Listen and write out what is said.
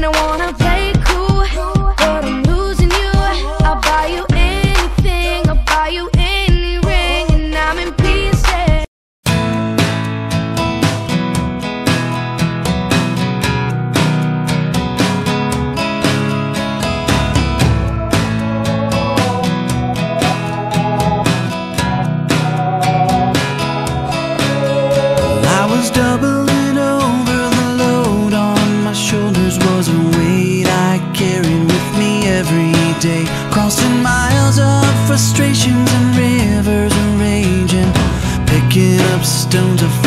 I wanna play cool, but I'm losing you. I'll buy you anything, I'll buy you any ring, and I'm in pieces. I was doubling over, the load on my shoulders was a weight I carried with me every day. Crossing miles of frustrations and rivers of raging, picking up stones of